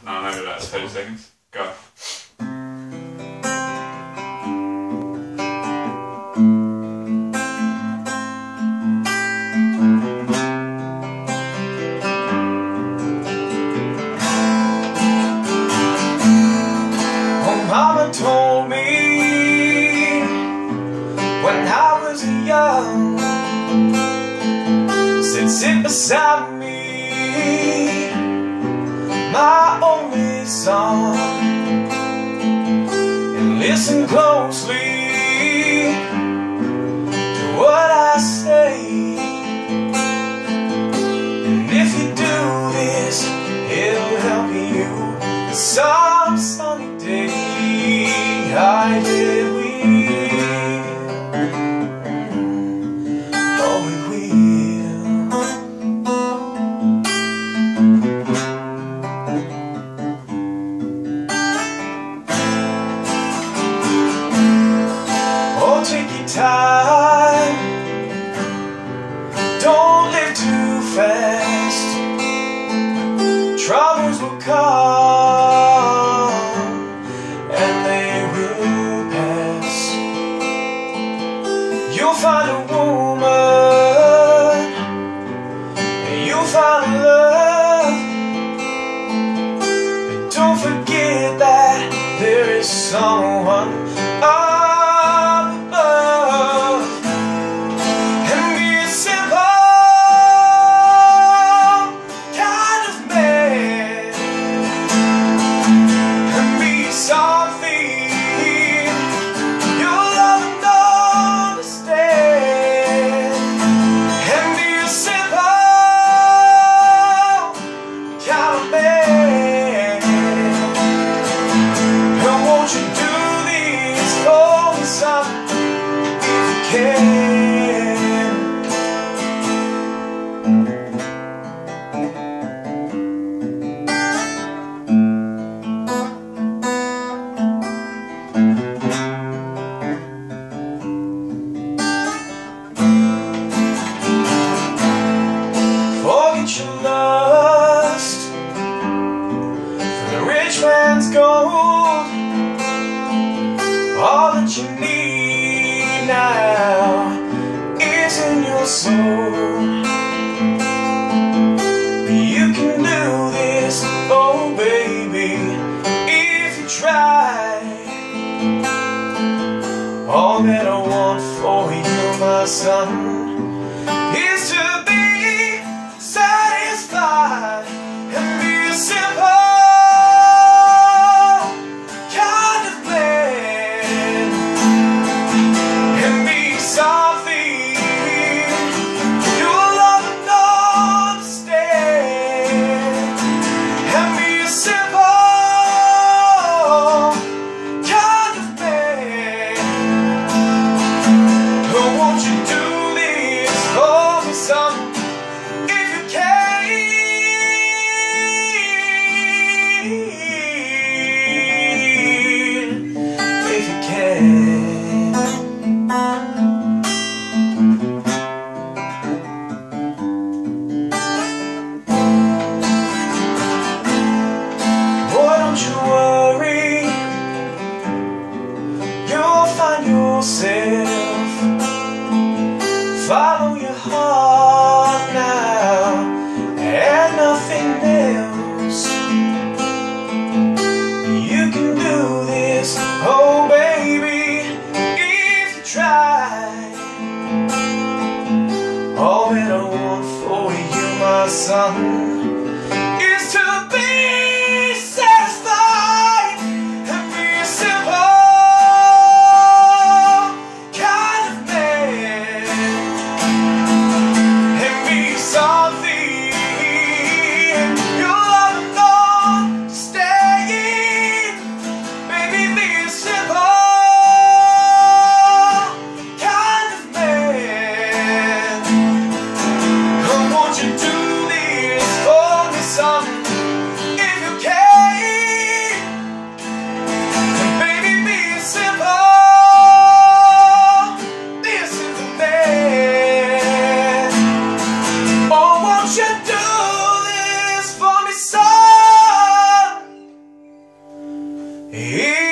I know that's 30 seconds. Go. Mama told me when I was young, said sit beside me, my only son, and listen closely to what I say, and if you do this, it'll help you some sunny day. I did we, oh we will. Oh, take your time, don't live too fast, troubles will come. You'll find a woman, and you'll find love, but don't forget that there is someone up above. And be a simple kind of man, and be something your lust for the rich man's gold. All that you need now is in your soul. You can do this, oh baby, if you try. All that I want for you, my son, is to be satisfied and be a simple kind of man, and be something you'll love and understand, and be a simple kind of man. Oh, won't you do this for me, son? He